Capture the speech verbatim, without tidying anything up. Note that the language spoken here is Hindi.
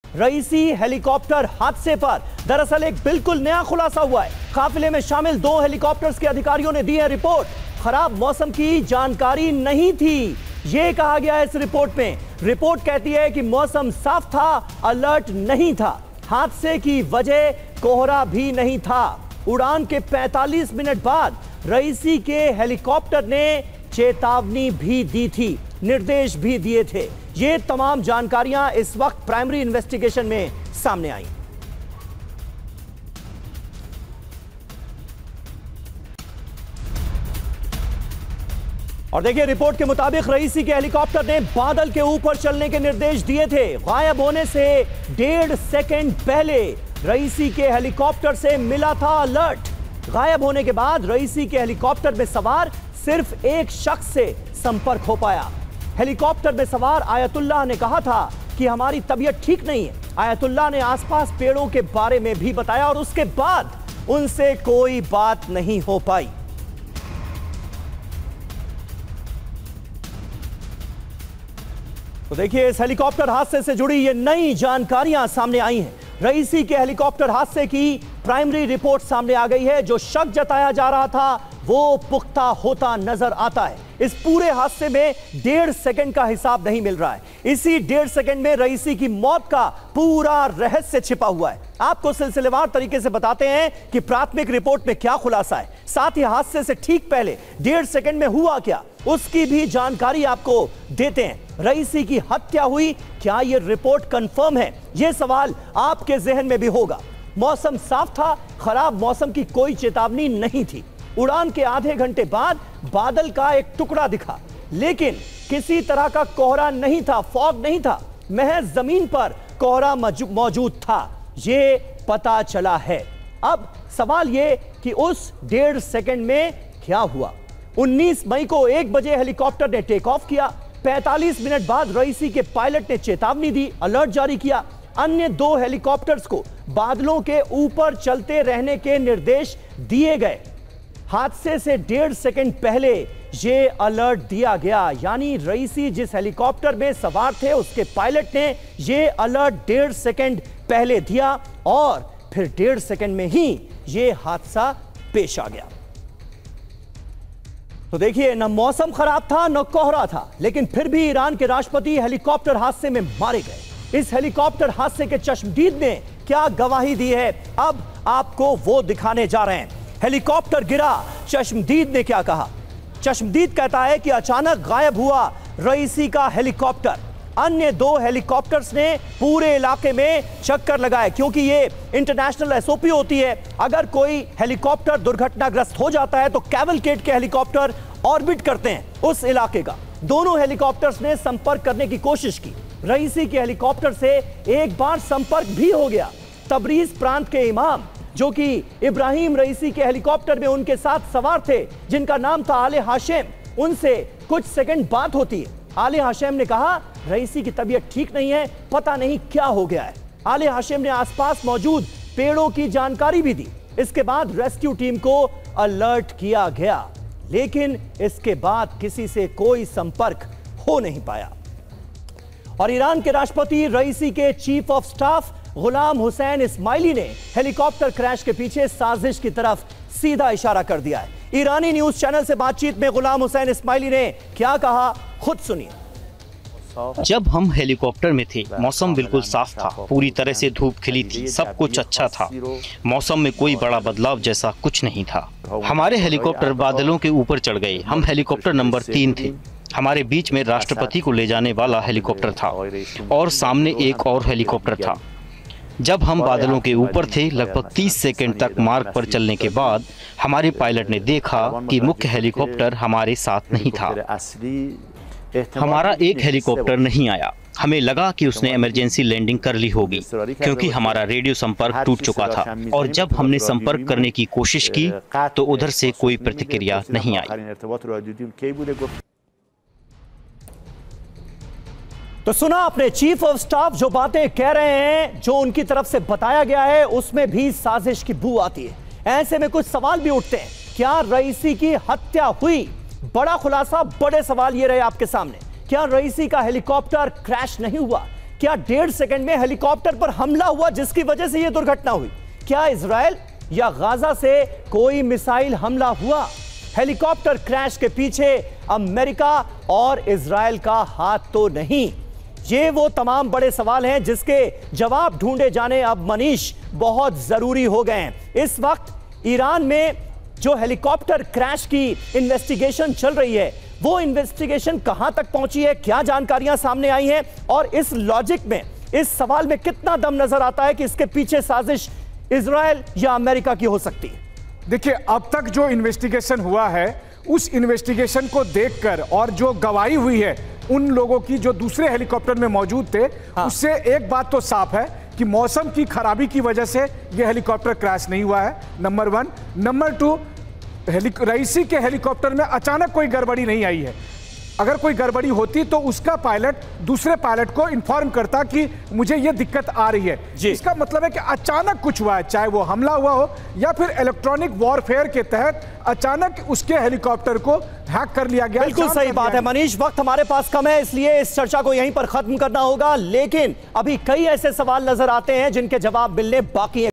रईसी हेलीकॉप्टर हादसे पर दरअसल एक बिल्कुल नया खुलासा हुआ है। काफिले में शामिल दो हेलीकॉप्टर्स के अधिकारियों ने दी है रिपोर्ट। खराब मौसम की जानकारी नहीं थी, यह कहा गया है इस रिपोर्ट में। रिपोर्ट कहती है कि मौसम साफ था, अलर्ट नहीं था। हादसे की वजह कोहरा भी नहीं था। उड़ान के पैंतालीस मिनट बाद रईसी के हेलीकॉप्टर ने चेतावनी भी दी थी, निर्देश भी दिए थे। ये तमाम जानकारियां इस वक्त प्राइमरी इन्वेस्टिगेशन में सामने आई। और देखिए, रिपोर्ट के मुताबिक रईसी के हेलीकॉप्टर ने बादल के ऊपर चलने के निर्देश दिए थे। गायब होने से डेढ़ सेकंड पहले रईसी के हेलीकॉप्टर से मिला था अलर्ट। गायब होने के बाद रईसी के हेलीकॉप्टर में सवार सिर्फ एक शख्स से संपर्क हो पाया। हेलीकॉप्टर में सवार आयतुल्लाह ने कहा था कि हमारी तबीयत ठीक नहीं है। आयतुल्लाह ने आसपास पेड़ों के बारे में भी बताया और उसके बाद उनसे कोई बात नहीं हो पाई। तो देखिए, इस हेलीकॉप्टर हादसे से जुड़ी ये नई जानकारियां सामने आई हैं। रईसी के हेलीकॉप्टर हादसे की प्राइमरी रिपोर्ट सामने आ गई है। जो शक जताया जा रहा था वो पुख्ता होता नजर आता है। इस पूरे हादसे में डेढ़ सेकंड का हिसाब नहीं मिल रहा है। इसी डेढ़ सेकंड में रईसी की मौत का पूरा रहस्य छिपा हुआ है। आपको सिलसिलेवार तरीके से बताते हैं कि प्राथमिक रिपोर्ट में क्या खुलासा है, साथ ही हादसे से ठीक पहले डेढ़ सेकंड में हुआ क्या, उसकी भी जानकारी आपको देते हैं। रईसी की हत्या हुई, क्या यह रिपोर्ट कंफर्म है? यह सवाल आपके जहन में भी होगा। मौसम साफ था, खराब मौसम की कोई चेतावनी नहीं थी। उड़ान के आधे घंटे बाद बादल का एक टुकड़ा दिखा, लेकिन किसी तरह का कोहरा नहीं था, फॉग नहीं था। महज जमीन पर कोहरा मौजूद था, ये पता चला है। अब सवाल ये कि उस डेढ़ सेकंड में क्या हुआ। उन्नीस मई को एक बजे हेलीकॉप्टर ने टेक ऑफ किया। पैंतालीस मिनट बाद रईसी के पायलट ने चेतावनी दी, अलर्ट जारी किया। अन्य दो हेलीकॉप्टर्स को बादलों के ऊपर चलते रहने के निर्देश दिए गए। हादसे से डेढ़ सेकंड पहले यह अलर्ट दिया गया, यानी रईसी जिस हेलीकॉप्टर में सवार थे उसके पायलट ने यह अलर्ट डेढ़ सेकंड पहले दिया और फिर डेढ़ सेकंड में ही यह हादसा पेश आ गया। तो देखिए, न मौसम खराब था न कोहरा था, लेकिन फिर भी ईरान के राष्ट्रपति हेलीकॉप्टर हादसे में मारे गए। इस हेलीकॉप्टर हादसे के चश्मदीद ने क्या गवाही दी है, अब आपको वो दिखाने जा रहे हैं। हेलीकॉप्टर गिरा, चश्मदीद ने क्या कहा? चश्मदीद कहता है कि अचानक गायब हुआ रईसी का हेलीकॉप्टर। अन्य दो हेलीकॉप्टर्स ने पूरे इलाके में चक्कर लगाए, क्योंकि ये इंटरनेशनल एसओपी होती है। अगर कोई हेलीकॉप्टर दुर्घटनाग्रस्त हो जाता है तो कैवलकेड के हेलीकॉप्टर ऑर्बिट करते हैं उस इलाके का। दोनों हेलीकॉप्टर्स ने संपर्क करने की कोशिश की। रईसी के हेलीकॉप्टर से एक बार संपर्क भी हो गया। तबरीज प्रांत के इमाम, जो कि इब्राहिम रईसी के हेलीकॉप्टर में उनके साथ सवार थे, जिनका नाम था आले हाशिम, उनसे कुछ सेकंड बात होती है। आले हाशिम ने कहा रईसी की तबीयत ठीक नहीं है, पता नहीं क्या हो गया है। आले हाशिम ने आसपास मौजूद पेड़ों की जानकारी भी दी। इसके बाद रेस्क्यू टीम को अलर्ट किया गया, लेकिन इसके बाद किसी से कोई संपर्क हो नहीं पाया। और ईरान के राष्ट्रपति रईसी के chief of staff Ghulam Hussain Ismaili ने हेलीकॉप्टर क्रैश के पीछे साजिश की तरफ सीधा इशारा कर दिया है। ईरानी न्यूज चैनल से बातचीत में गुलाम हुसैन इस्माइली ने क्या कहा, खुद सुनिए। जब हम हेलीकॉप्टर में थे, मौसम बिल्कुल साफ था, पूरी तरह से धूप खिली थी, सब कुछ अच्छा था। मौसम में कोई बड़ा बदलाव जैसा कुछ नहीं था। हमारे हेलीकॉप्टर बादलों के ऊपर चढ़ गए। हम हेलीकॉप्टर नंबर तीन थे। हमारे बीच में राष्ट्रपति को ले जाने वाला हेलीकॉप्टर था और सामने एक और हेलीकॉप्टर था। जब हम बादलों के ऊपर थे, लगभग तीस सेकंड तक मार्ग पर चलने के बाद हमारे पायलट ने देखा कि मुख्य हेलीकॉप्टर हमारे साथ नहीं था। हमारा एक हेलीकॉप्टर नहीं आया। हमें लगा कि उसने इमरजेंसी लैंडिंग कर ली होगी, क्योंकि हमारा रेडियो संपर्क टूट चुका था। और जब हमने संपर्क करने की कोशिश की तो उधर से कोई प्रतिक्रिया नहीं आई। तो सुना आपने, चीफ ऑफ स्टाफ जो बातें कह रहे हैं, जो उनकी तरफ से बताया गया है, उसमें भी साजिश की बू आती है। ऐसे में कुछ सवाल भी उठते हैं, क्या रईसी की हत्या हुई? बड़ा खुलासा, बड़े सवाल ये रहे आपके सामने। क्या रईसी का हेलीकॉप्टर क्रैश नहीं हुआ? क्या डेढ़ सेकंड में हेलीकॉप्टर पर हमला हुआ जिसकी वजह से यह दुर्घटना हुई? क्या इजराइल या गाजा से कोई मिसाइल हमला हुआ? हेलीकॉप्टर क्रैश के पीछे अमेरिका और इजराइल का हाथ तो नहीं? ये वो तमाम बड़े सवाल हैं जिसके जवाब ढूंढे जाने अब मनीष बहुत जरूरी हो गए हैं। इस वक्त ईरान में जो हेलीकॉप्टर क्रैश की इन्वेस्टिगेशन चल रही है, वो इन्वेस्टिगेशन कहां तक पहुंची है, क्या जानकारियां सामने आई हैं और इस लॉजिक में, इस सवाल में कितना दम नजर आता है कि इसके पीछे साजिश इजराइल या अमेरिका की हो सकती है? देखिए, अब तक जो इन्वेस्टिगेशन हुआ है उस इन्वेस्टिगेशन को देखकर और जो गवाही हुई है उन लोगों की जो दूसरे हेलीकॉप्टर में मौजूद थे, हाँ। उससे एक बात तो साफ है कि मौसम की खराबी की वजह से यह हेलीकॉप्टर क्रैश नहीं हुआ है, number one. Number two, Raisi के हेलीकॉप्टर में अचानक कोई गड़बड़ी नहीं आई है। अगर कोई गड़बड़ी होती तो उसका पायलट दूसरे पायलट को इन्फॉर्म करता कि मुझे ये दिक्कत आ रही है। इसका मतलब है कि अचानक कुछ हुआ है, चाहे वो हमला हुआ हो या फिर इलेक्ट्रॉनिक वॉरफेयर के तहत अचानक उसके हेलीकॉप्टर को हैक कर लिया गया। बिल्कुल सही बात है मनीष, वक्त हमारे पास कम है इसलिए इस चर्चा को यहीं पर खत्म करना होगा, लेकिन अभी कई ऐसे सवाल नजर आते हैं जिनके जवाब मिलने बाकी है।